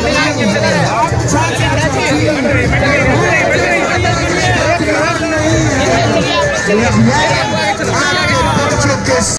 Hãy subscribe cho kênh Ghiền Mì Gõ để không bỏ lỡ